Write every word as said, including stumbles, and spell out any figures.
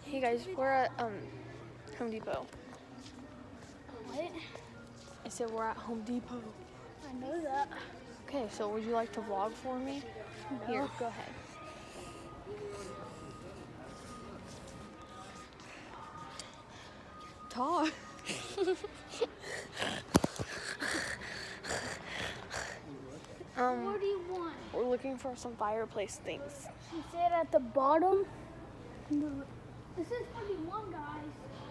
Hey guys, we're at um Home Depot. What? I said we're at Home Depot. I know that. Okay, so would you like to vlog for me? No. Here, go ahead. Talk. um, What do you want? we're looking for some fireplace things. You said at the bottom. This is forty-one, guys.